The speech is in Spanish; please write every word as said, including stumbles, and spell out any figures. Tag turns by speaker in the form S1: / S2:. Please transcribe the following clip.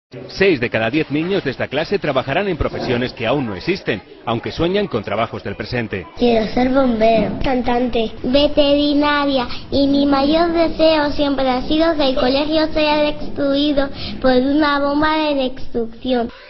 S1: Seis de cada diez niños de esta clase trabajarán en profesiones que aún no existen, aunque sueñan con trabajos del presente.
S2: Quiero ser bombero, cantante, veterinaria y mi mayor deseo siempre ha sido que el colegio sea destruido por una bomba de destrucción.